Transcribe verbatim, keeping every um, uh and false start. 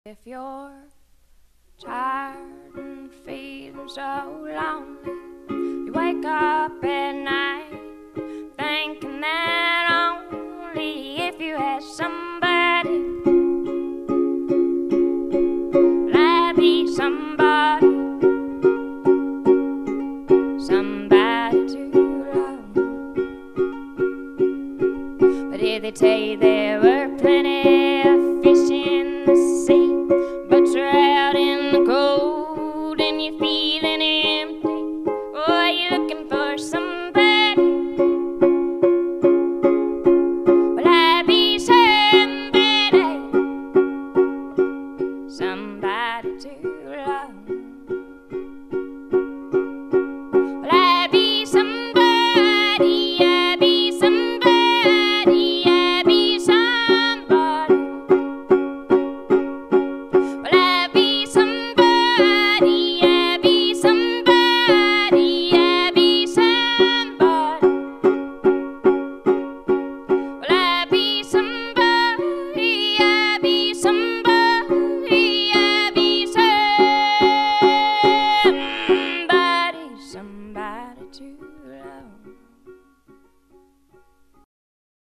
If you're tired and feeling so lonely, you wake up at night thinking that only if you had somebody, will I be somebody, somebody to love. But did they tell you there were plenty of fish in the sea, but you're out in the cold and you're feeling empty? Or are you looking for somebody? Will I be somebody, somebody to love?